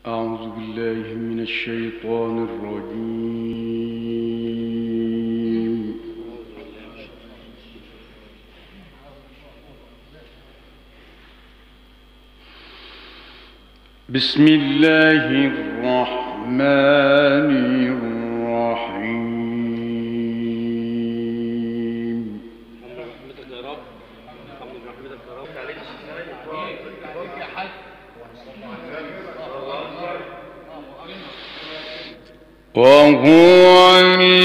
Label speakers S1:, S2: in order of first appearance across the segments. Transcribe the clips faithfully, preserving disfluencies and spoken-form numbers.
S1: أعوذ بالله من الشيطان الرجيم. بسم الله الرحمن الرحيم. وهو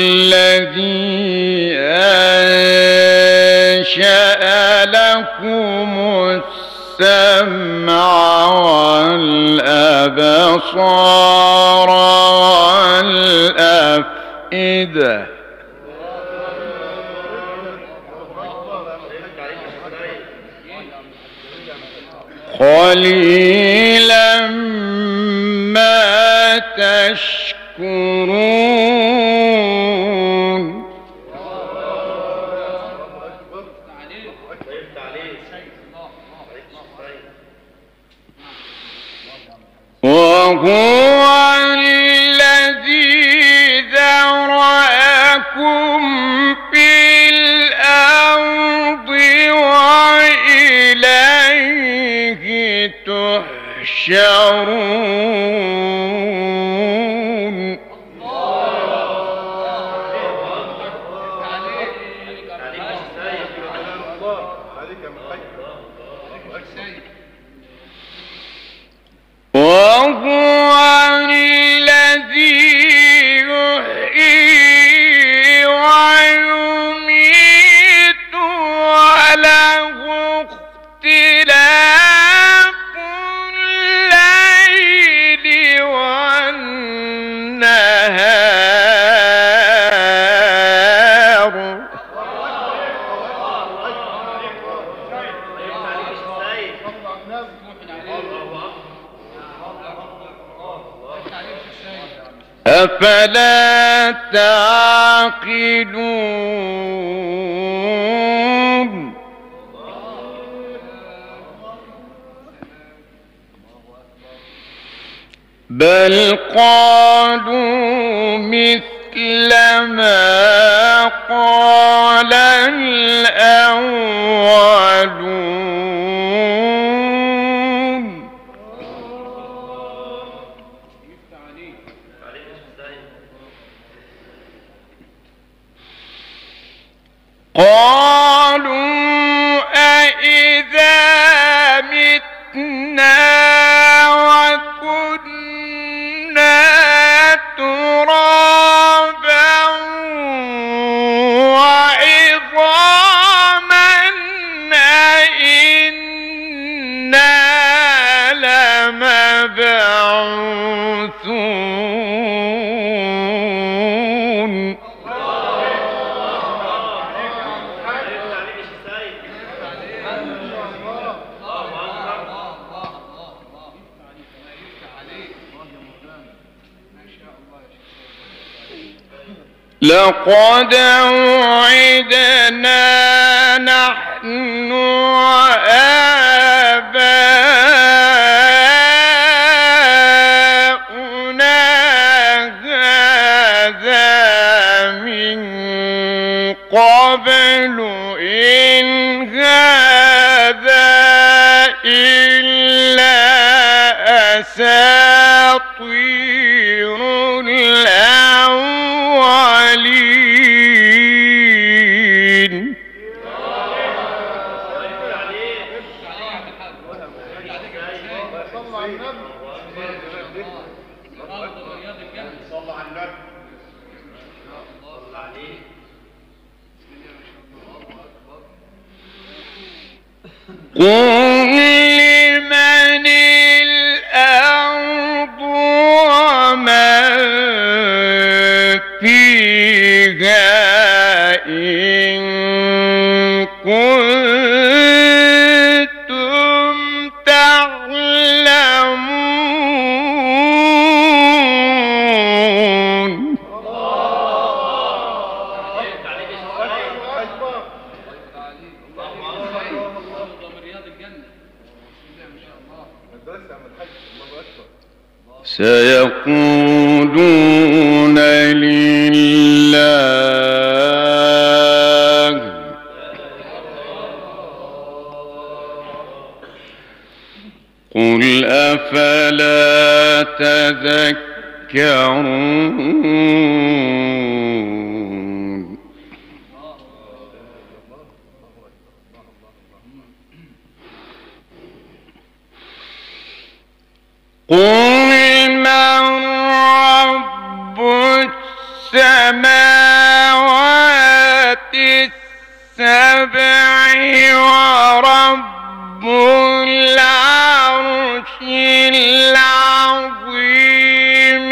S1: الذي أنشأ لكم السمع والأبصار والأفئدة قليلا ما تشكرون. وهو الذي ذرأكم في الأرض وإليه تحشرون. وهو الذي يحيي ويميت وله اختلاف الليل والنهار. أفلا تعقلون. بل قالوا مثل ما قال الأولون. قالوا أإذا متنا وكنا ترابا وعظاما أإنا لمبعوثون. لقد وعدنا نحن وآباؤنا هذا من قبل إن هذا إلا أساطير الأولين. قل لمن الأرض ومن فيها إن كنتم تعلمون. سيقولون لله قل أفلا تذكرون قل من رب السماوات السبع ورب العرش العظيم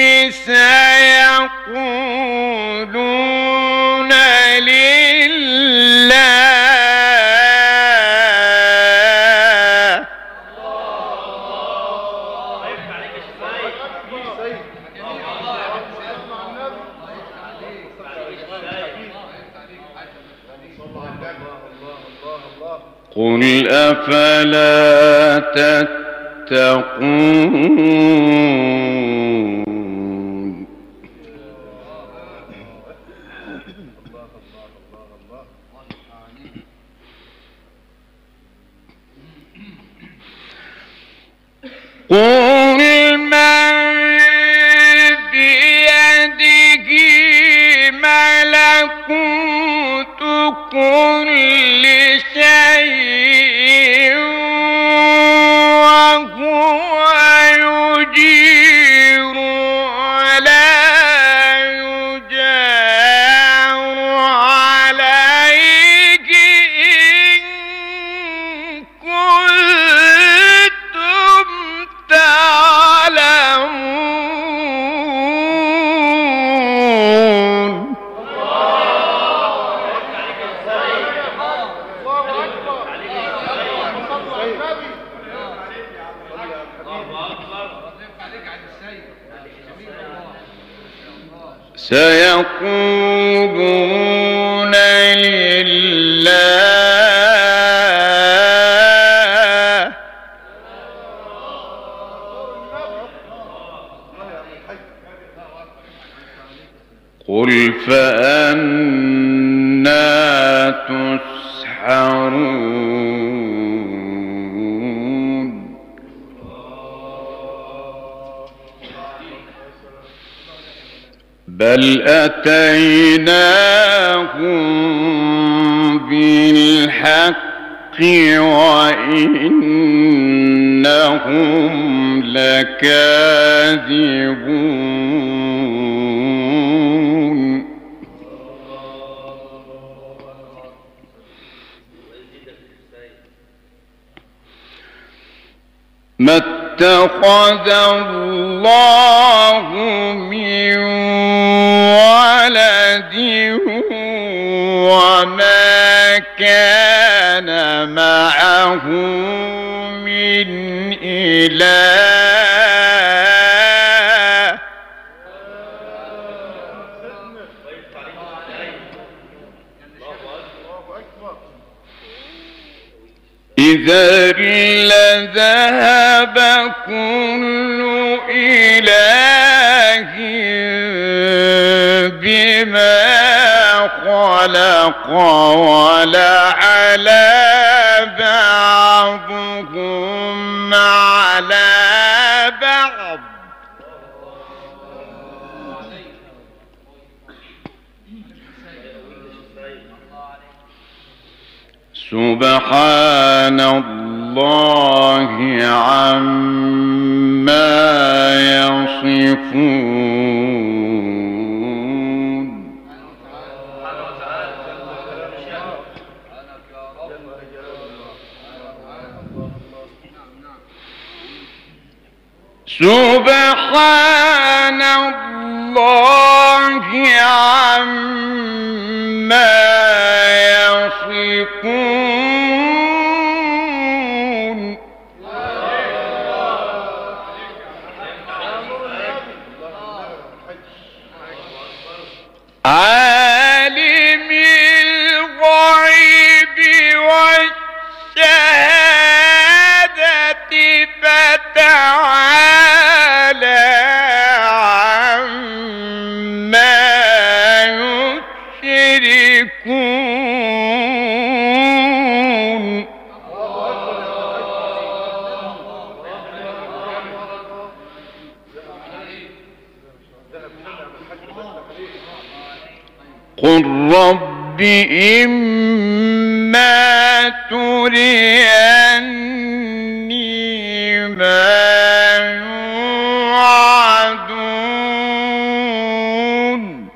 S1: سيقولون لله قل أفلا تتقون قل من بيده ملكوت كل شيء وهو يجير ولا يجار عليه إن كنتم تعلمون سيقولون لله قل فأنى تسحرون بل أتيناهم بالحق وإنهم لكاذبون ما اتخذ الله من ولد وما كان معه من إله إذا لذهب كل إله بما خلق ولعلى بعضهم على بعض سبحان الله عما يصفون سبحان الله عما يصفون عالم الغيب والشهادة فتعالى قل رب إما تريني ما يوعدون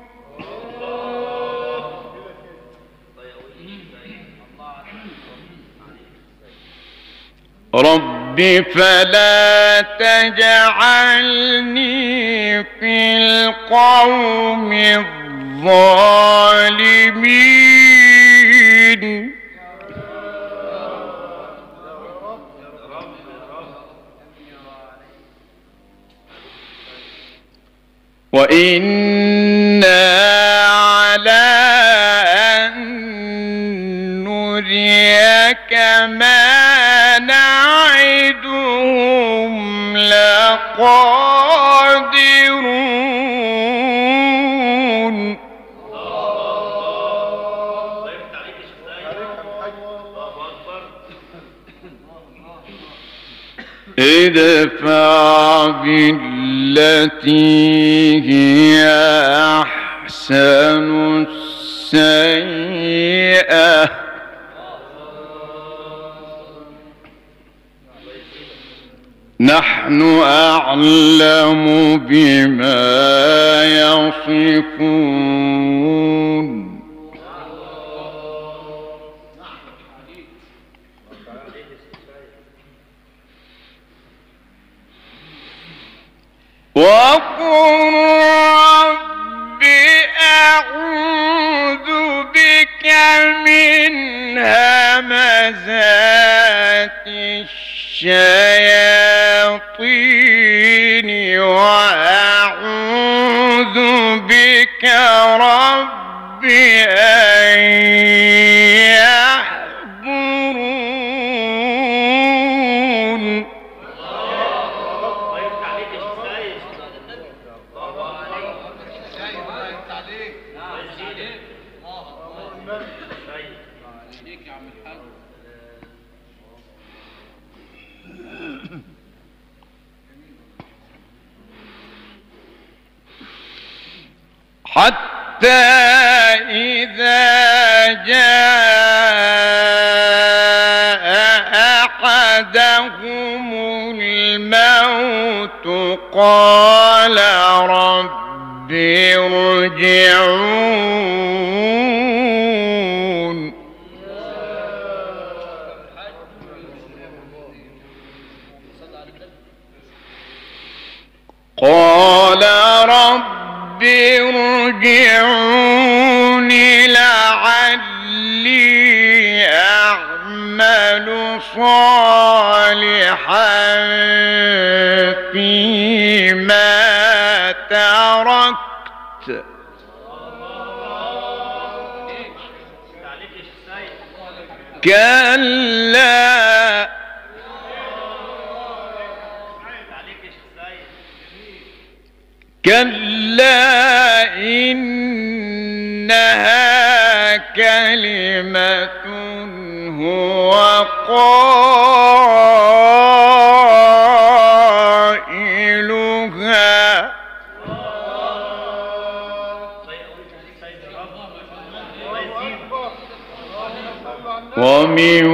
S1: رب فلا تجعلني في القوم الظالمين وإنا على أن نريك ما نعدهم لقادرون ادفع بالتي هي أحسن السيئة نحن أعلم بما يصفون وقل رب أعوذ بك من همزات الشياطين وأعوذ بك رب أن يحضرون حتى إذا جاء أحدهم الموت قال رب ارجعون قال رب ارجعون لعلي أعمل صالحا فيما تركت كلا كلا إنها كلمة هو قائلها ومن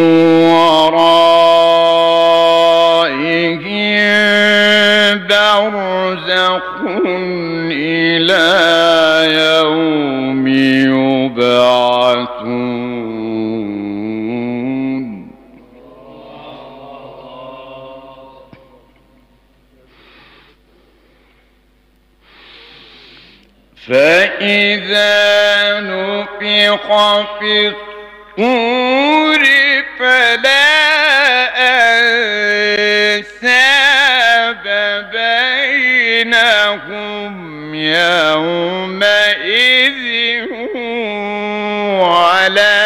S1: ورائهم برزخ إلى يوم يبعثون فإذا نفخ في الصور فلا أنساب بينهم يومئذ ولا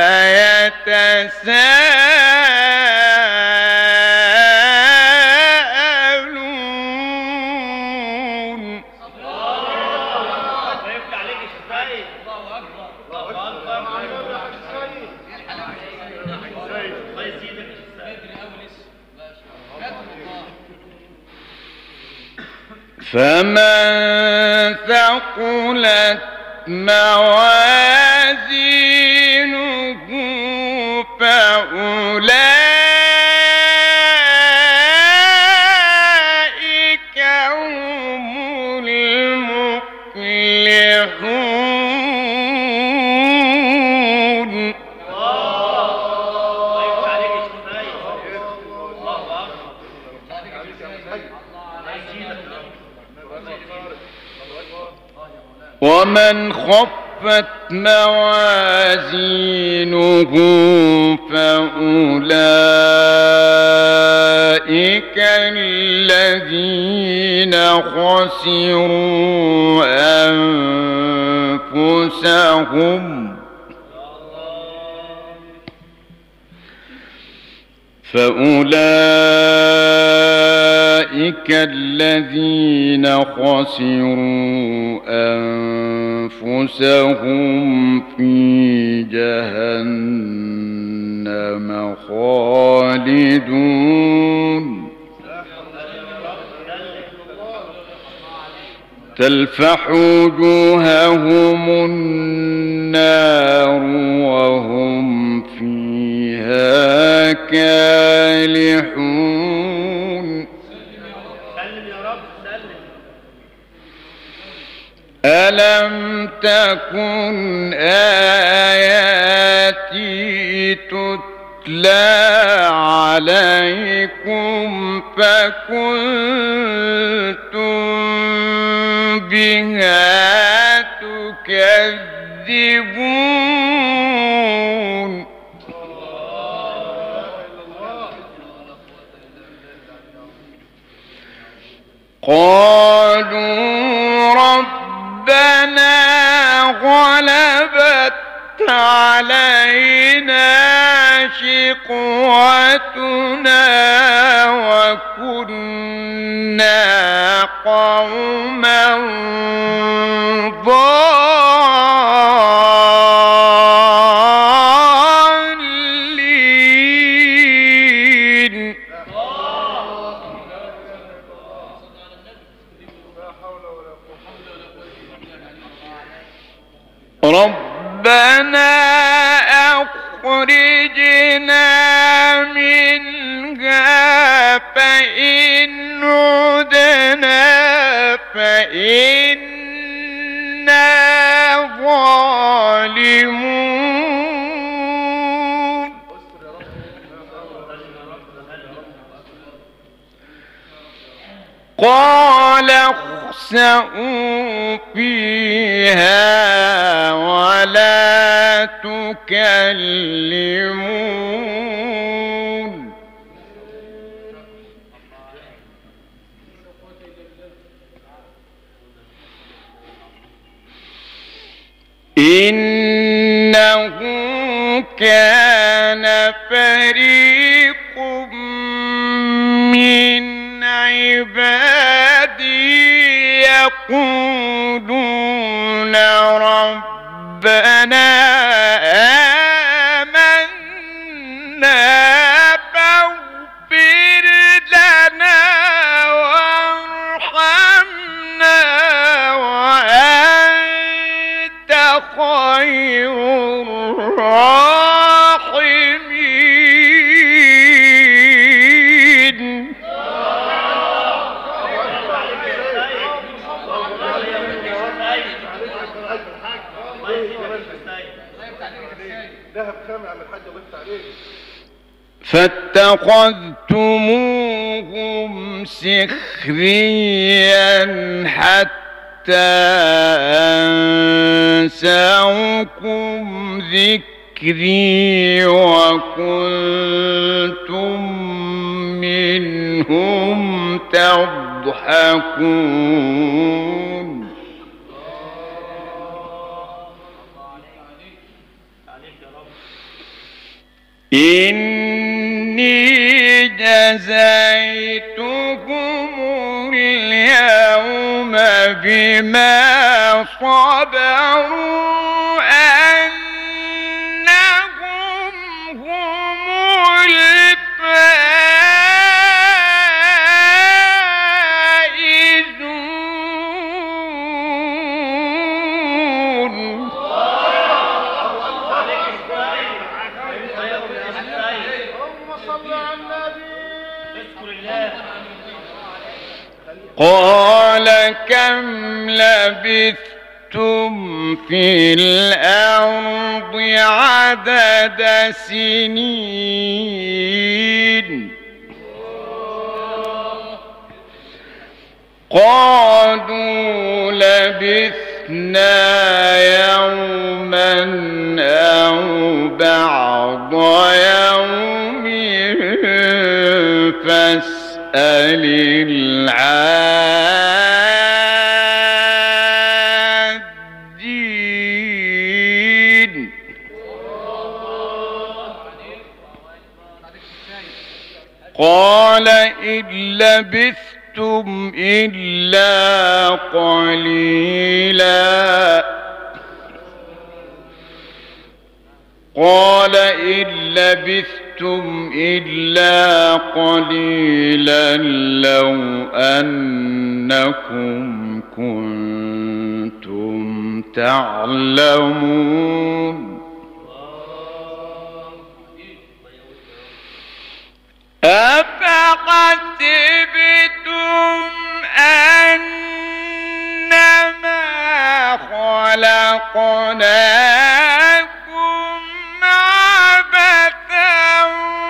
S1: يتساءلون فمن ثقلت موازينه فأولئك هم المفلحون. ومن خفت موازينه فأولئك الذين خسروا أنفسهم فأولئك الذين خسروا أنفسهم في جهنم خالدون تلفح وجوههم النار وهم فيها كالحون. ألم تكن آياتي تتلى عليكم فكنتم بها تكذبون. قالوا ربنا غلبت علينا شقوتنا وكنا قوما ضالين. ربنا أخرجنا منها فإن عدنا فإنا ظالمون. قال اخسئوا فيها ولا تكلمون. إنه كان فريق من عبادي يقولون ربنا آمنا فاغفر لنا وارحمنا وأنت خير الراحمين. فاتخذتموهم سخريا حتى أنسوكم ذكري وكنتم منهم تضحكون. إني جزيتكم اليوم بما صبروا أنهم هم الفائزون. قال كم لبثتم في الأرض عدد سنين قالوا لبثنا يوما أو بعض يوم فاسأل العادين قال إن لبثتم إلا قليلا قال إن لبثتم إلا قليلا لو أنكم كنتم تعلمون أفحسبتم أنما خلقناكم عبثا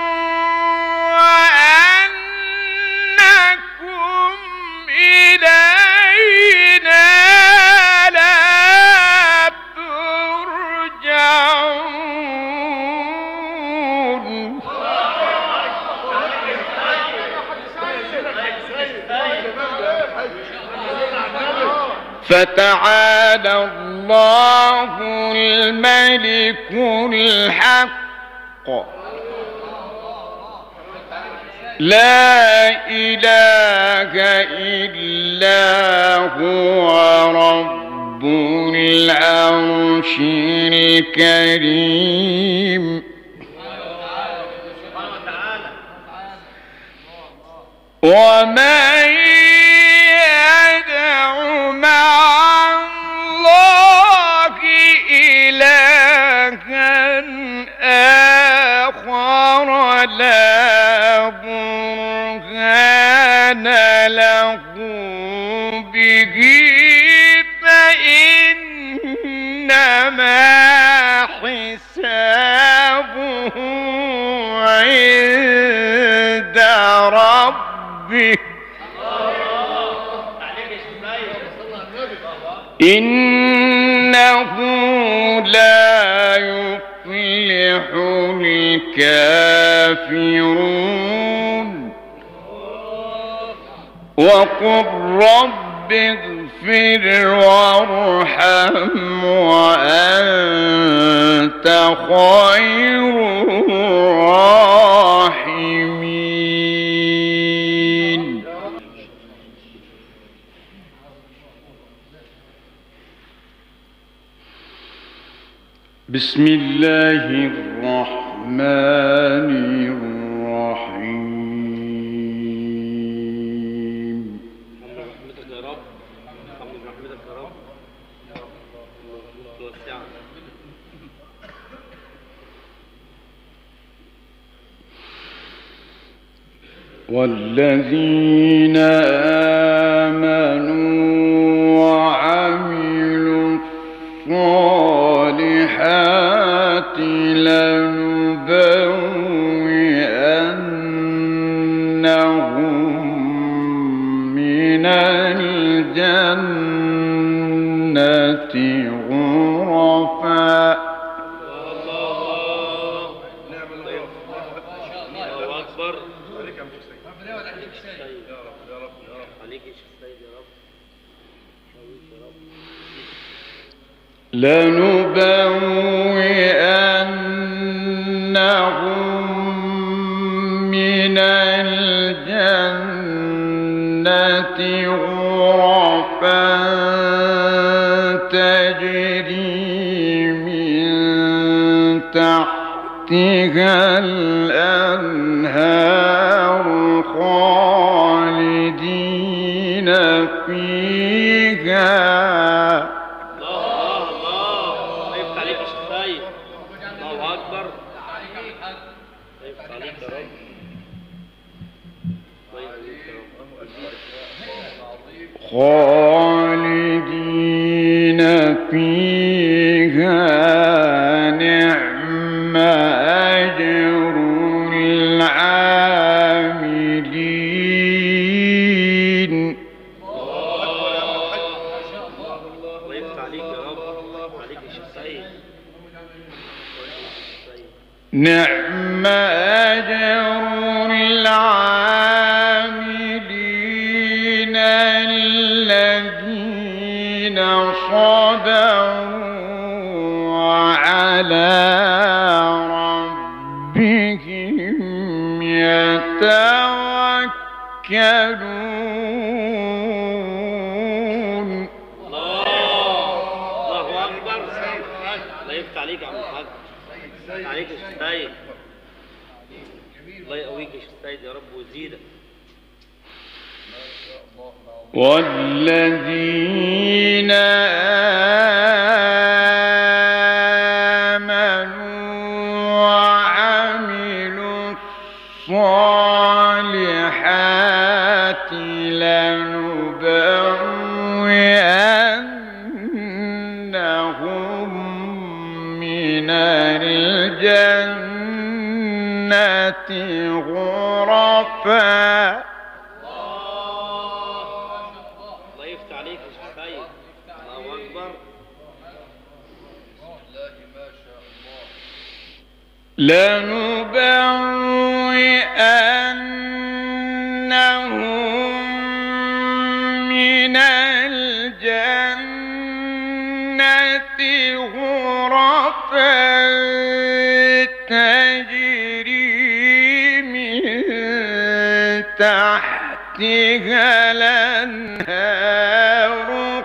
S1: وأنكم إلينا لا ترجعون فتعالى الله الملك الحق لا إله إلا هو رب العرش الكريم ومن يدع مع الله إلها آخر لا برهان له به فإنما حسابه عند ربه إنه لا يفلح الكافرون وقل رب اغفر وارحم وأنت خير الراحمين. بسم الله الرحمن الرحيم.
S2: رحمتك يا رب، الحمد لله رحمتك يا رب.
S1: والذين آمنوا وعملوا الصالحات لنبوئنهم من الجنة غرفا لنبوئنهم من الجنة غرفا تجري من تحتها الأنهار خالدين فيها. خالدين فيها نعم أجر العاملين.
S2: الله يفتح عليك يا رب، عليك يا شيخ سعيد.
S1: نعم أجر العاملين الذين صبروا على ربهم يتوكلون.
S2: الله أكبر. الله يفتح عليك يا عم الحاج، عليك يا شيخ سعيد. الله يقويك يا شيخ سعيد يا رب ويزيدك.
S1: والذين آمنوا وعملوا الصالحات لنبوئنهم من الجنة غرفا.
S2: الله يفتح عليك يا شيخ سعيد. الله أكبر.
S1: لنبوئنهم من الجنة غرفا تجري من تحتها الأنهار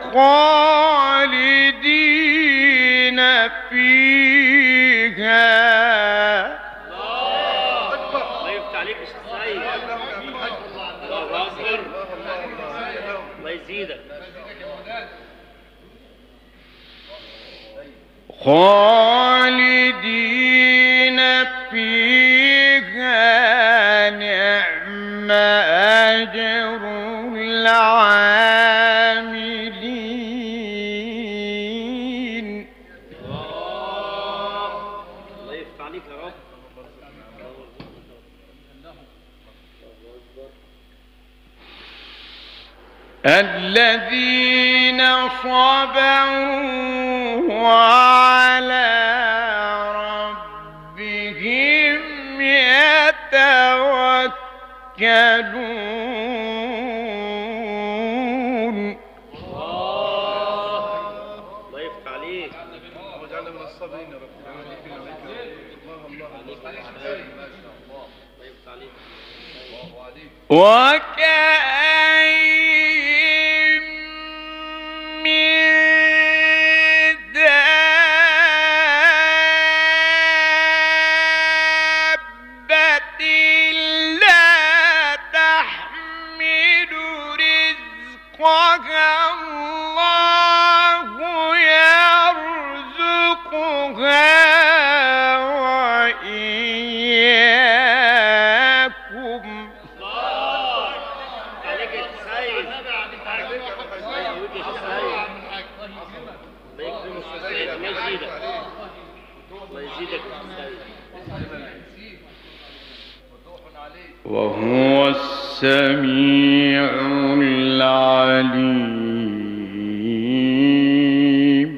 S1: خالدين فيها.
S2: الله يفتح عليك يا شيخ سعيد. الله أكبر. الله يزيدك.
S1: خالدين فيها نعم أجر العاملين.
S2: الله يفتح عليك يا رب.
S1: الذين صبروا وعلى ربهم يتوكلون.
S2: الله يفتح عليك.
S3: واجعلنا من الصابرين يا رب.
S2: الله يفتح عليك.
S1: وكأين من دابة لا تحمل رزقها الله يرزقها وإياكم.
S2: عليك يا شيخ سعيد. الله يقويك يا شيخ سعيد. الله يكرمك يا شيخ سعيد. الله يزيدك. الله يزيدك يا شيخ سعيد.
S1: وهو السميع العليم.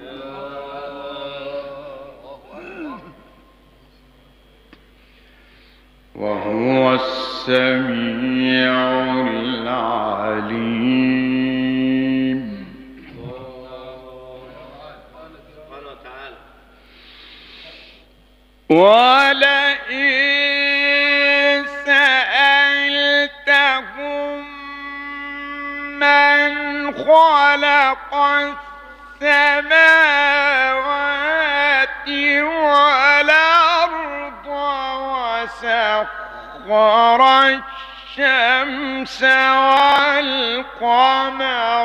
S1: وهو السميع العليم.
S2: سبحانه وتعالى.
S1: ولئن سألتهم من خلق السماوات والأرض وسخر الشمس والقمر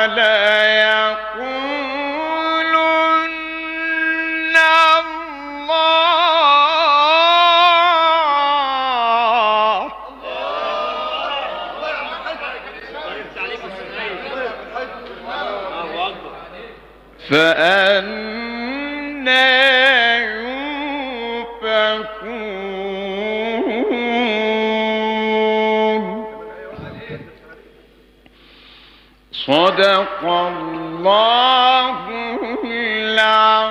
S1: ليقولن الله.
S2: الله يفتح عليك يا شيخ سعيد.
S1: فأنى يؤفكون. صدق الله العظيم.